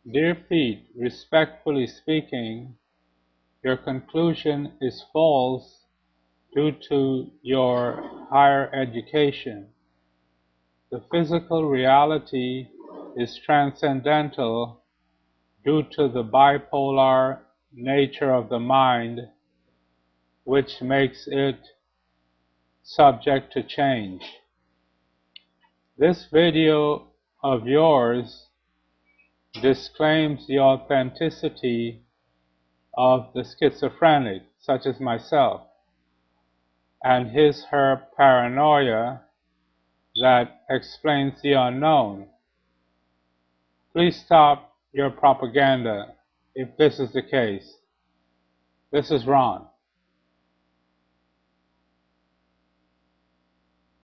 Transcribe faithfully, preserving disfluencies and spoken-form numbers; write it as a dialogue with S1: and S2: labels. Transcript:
S1: Dear Pete, respectfully speaking, your conclusion is false due to your higher education. The physical reality is transcendental due to the bipolar nature of the mind, which makes it subject to change. This video of yours disclaims the authenticity of the schizophrenic, such as myself, and his/her paranoia that explains the unknown. Please stop your propaganda if this is the case. This is Ron.